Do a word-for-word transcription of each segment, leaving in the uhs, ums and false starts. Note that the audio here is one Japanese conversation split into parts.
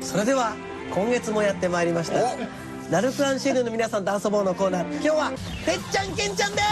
それでは今月もやってまいりましたラルクアンシェルの皆さんと遊ぼうのコーナー、今日はてっちゃんけんちゃんです。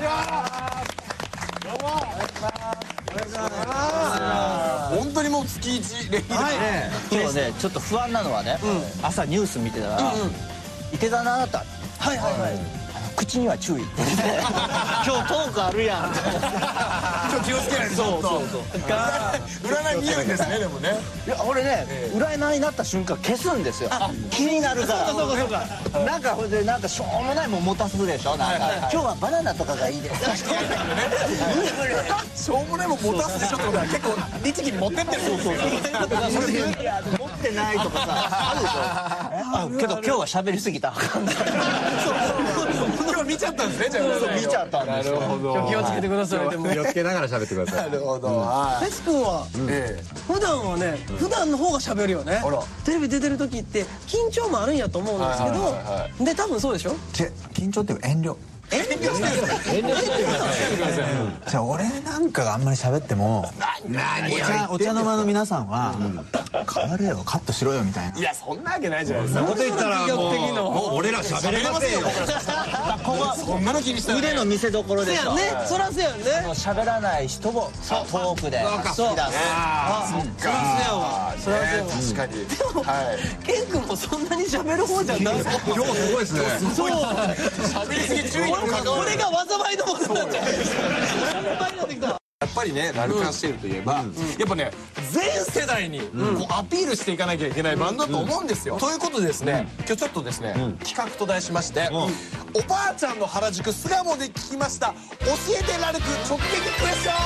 本当にもう月一レギュラーね。 今日ねちょっと不安なのはね、朝ニュース見てたら池田直人、 はいはいはい、 口には注意って今日トークあるやんって今日気をつけないと。そうそうそう。占い見るんですね。でもね、 いや俺ね占いになった瞬間消すんですよ、気になるから。 そうかそうかそうか。 なんかほんでなんかしょうもないもん持たすでしょ。なんか今日はバナナとかがいいですしょうもないもん持たすでしょってことは結構律儀に持ってってる。そうそうそう。 持ってないとかさあるでしょ。けど今日は喋りすぎたらあかんない。 今日見ちゃったんですね。じゃあ見ちゃったんですよ。 なるほど。 今日気をつけてください。でも気をつけながら喋ってください。 なるほど。 てつくんは普段はね、普段の方が喋るよね。テレビ出てる時って緊張もあるんやと思うんですけど、で多分そうでしょ。 緊張っていうか遠慮。 遠慮してる。 遠慮してください。 じゃあ俺なんかがあんまり喋ってもお茶の間の皆さんは変われよ、カットしろよみたいな。 いやそんなわけないじゃないですか。 こと言ったらもう俺ら喋れませんよ。 ここそんなの気にしたら腕の見せ所でしょ。 ね、そらそうやんね。 喋らない人もトークで引き出す。 あ、そらそうやわ。そらそうやわ。 確かに。 はい。ケン君もそんなに喋る方じゃない。 今日すごいですね。 そう。 喋りすぎ注意のかかこれが災いのものになっちゃう。災いになってきた。 やっぱりね、ラルクアンシェルといえば、やっぱね全世代にこうアピールしていかなきゃいけないバンドだと思うんですよ。ということでですね、今日ちょっとですね企画と題しまして「おばあちゃんの原宿巣鴨で聞きました教えてラルク直撃クエスチョン」。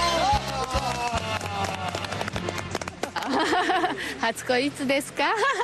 初恋いつですか？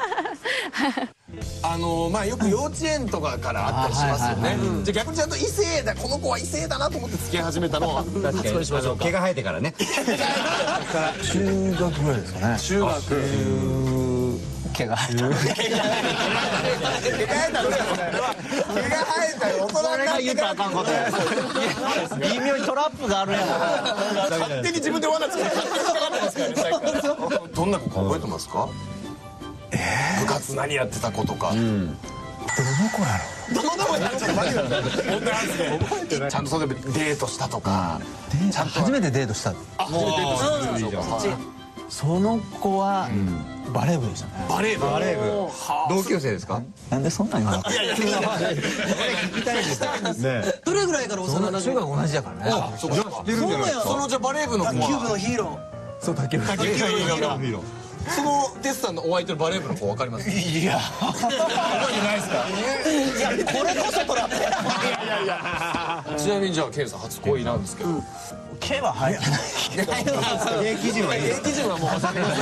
あのまあよく幼稚園とかからあったりしますよね。じゃあ逆にちゃんと異性だ、この子は異性だなと思って付き合い始めたのは初恋にしましょうか。 毛が生えてからね。 中学ぐらいですかね。 中学毛が生えた。 毛が生えたの毛が生えたよ。大人それが言うとあかんことや。微妙にトラップがあるやん。 勝手に自分で罠つけて勝手に引っかかってますからね。さっきからどんな子か覚えてますか？部活何やってた子とか。 どの子やろ。 どの子やろ。ちょっと待ってください。本当なんですね。覚えてない。ちゃんと例えばデートしたとか。 ちゃんと初めてデートした。 あ、もうデートした。 その子はバレー部でしたね。 バレー部。 バレー部。同級生ですか？ なんでそんなに言わなかった。 いやいやいや。 聞きたいですね。 どれぐらいから幼馴染？ 中学同じだからね。 そうか。知ってるんじゃないですか。そのじゃバレー部の子は。 卓球部のヒーロー。 そう、卓球部。 卓球部のヒーロー。そのテスさんのお相手のバレー部の子分かります？ いや覚えてないですか？ いやこれこそトラップ。 ちなみにじゃあケンさん初恋なんですけど。 毛は生えてない。 現役人はいい。 現役人はもう分かんない。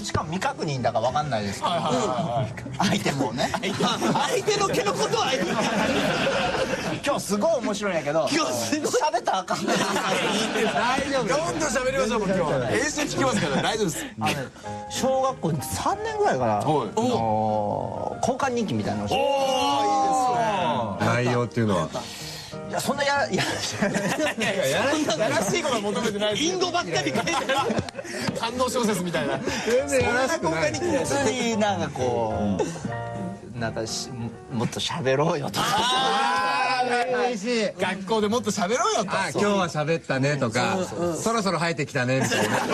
しかも未確認だから分かんないですけど。相手もね。 相手の毛のことは相手。 今日すごい面白いんやけど。 今日すごい喋ったらあかんね。 大丈夫。どんどん喋りましょう。もう今日は編集聞きますから大丈夫です。 小学校さんねんぐらいから交換日記みたいなのをして。 おお、いいですね。 内容っていうのは。 いやそんなやややらしいことは求めてないです。インドばっかり書いてる感動小説みたいな。 全然やらしくない。 普通になんかこうなんかしもっと喋ろうよとか。 嬉しい。 学校でもっと喋ろうよと。 あ、今日は喋ったねとか、そろそろ生えてきたねみたいな。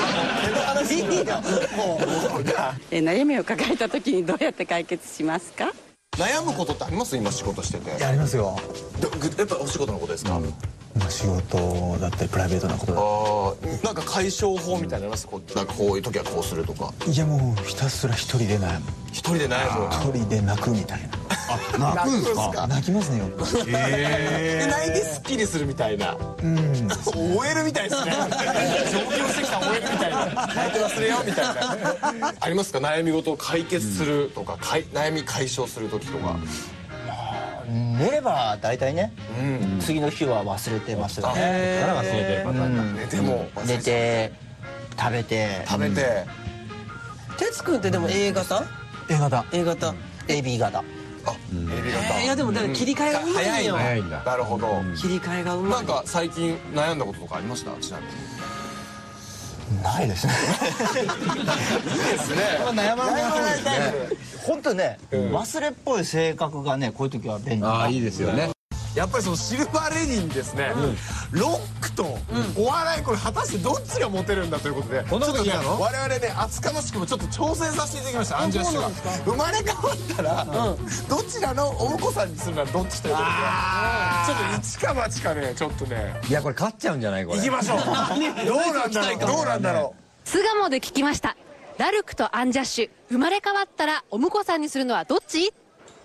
え悩みを抱えた時にどうやって解決しますか？ 悩むことってあります？今仕事してて。 やりますよ。 やっぱお仕事のことですか？ まあ仕事だったりプライベートなことだ。 ああ、なんか解消法みたいなのあります？こうなんかこういう時はこうするとか。 いやもうひたすら一人で悩む。 一人で悩む。 一人で泣くみたいな。 泣くんですか？ 泣きますねよ。 で泣いてスッキリするみたいな。うん。終えるみたいですね。上京してきた終えるみたいな。泣いて忘れようみたいな。ありますか？悩み事を解決するとか、悩み解消する時とか。 寝れば大体ね、次の日は忘れてますよね。 から忘れてるパターンだ。 寝ても寝て食べて食べて。 哲くんってでも A 型？ A 型。 A 型。 エービー 型。 あ、エビ型。 いやでも切り替えがうまいよ。 早いんだ。 なるほど。 切り替えがうまい。 なんか最近悩んだこととかありました？ちなみに。 ないですね。 いいですね。 悩まないタイプ。 本当ね、忘れっぽい性格がね、こういう時は便利。 ああいいですよね。 やっぱりそのシルバーレディにですね、ロックとお笑い、これ果たしてどっちがモテるんだということで、ちょっとね我々ね厚かましくもちょっと挑戦させていただきました。アンジャッシュが生まれ変わったらどちらのお婿さんにするのはどっちということで、ちょっと一か八かね、ちょっとね、 いやこれ勝っちゃうんじゃないこれ。 行きましょう。どうなんだろう、どうなんだろ巣鴨で聞きました。ラルクとアンジャッシュ、生まれ変わったらお婿さんにするのはどっち？ う。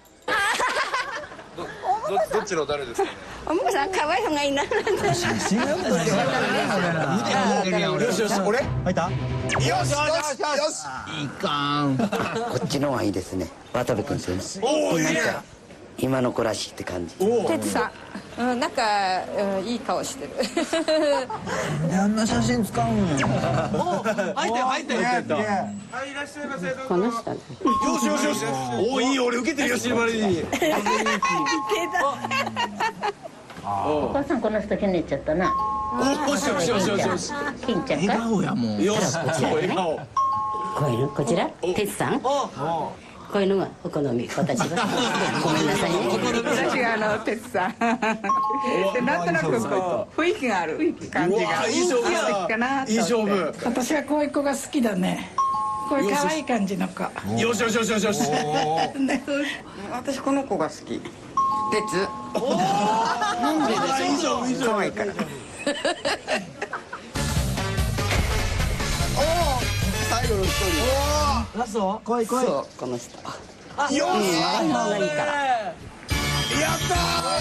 どっちの誰ですか。 お婿さん可愛い方がいいな。 写真がよくないよしよし、俺。 入った？ よしよしよし。 いかん。 こっちの方がいいですね。渡部君ですよね。 おお、いいね。 今の子らしいって感じ。 哲さん、うん、なんか、うん、いい顔してる。 あんな写真使うんよ。 入ったよ入ったよ。 はい、いらっしゃいませ。 この人。 よしよしよし。おお、いいよ、俺受けてるよ、シルバーレディ。 お母さんこの人気に入っちゃったな。 よしよしよしよしよし。 金ちゃんか。 笑顔やもん。 よし、そう笑顔。 こういうのこちら哲さん。こういうのがお好み、私は。ごめんなさいね。 私があの哲さん。でなんとなくこう雰囲気がある感じがいい勝負素敵かなと思って。 いい勝負。 私はこういう子が好きだね。こういう可愛い感じの子。 よしよしよしよしよし。 私この子が好き。哲。 なんででしょう。いい勝負いい勝負。 可愛いから。 最後の一人。 ラスト？来い来い。 そうこの人。 よし。 可愛い方がいいから。 やった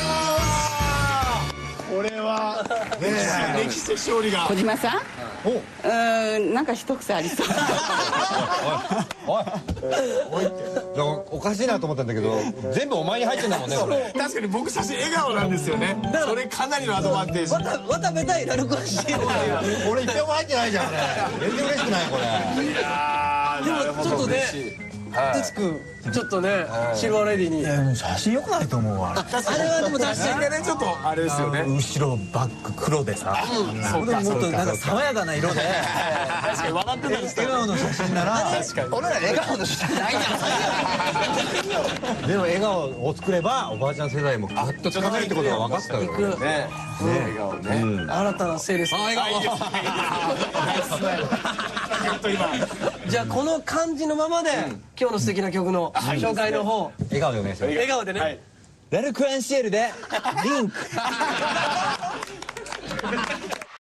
ー。これは歴史的勝利が。 小島さん。うーん、なんか一癖ありそう。 おいおいっておかしいなと思ったんだけど全部お前に入ってんだもんねそれ。 確かに僕写真笑顔なんですよね。それかなりのアドバンテージ。 渡部対ラルクアンシエル。 俺一票も入ってないじゃんこれ。全然嬉しくないこれ。 いやー、 でもなるほどちょっとね嬉しい。はい哲くんちょっとねシルバーレディに。 いやもう写真良くないと思うわ。 あれはでも写真がねちょっとあれですよね。 後ろバック黒でさ。 そうかもっとなんか爽やかな色で。 確かに笑ってたんです笑顔の写真なら。 確かに。 俺ら笑顔の写真ないでも笑顔を作ればおばあちゃん世代もぐっと近づいってことが分かったよね。 ね、笑顔ね。 新たなセールス。 笑顔。 じゃあこの感じのままで今日の素敵な曲の紹介の方笑顔でお願いします。 笑顔でね。 ラルクアンシエルでリンク。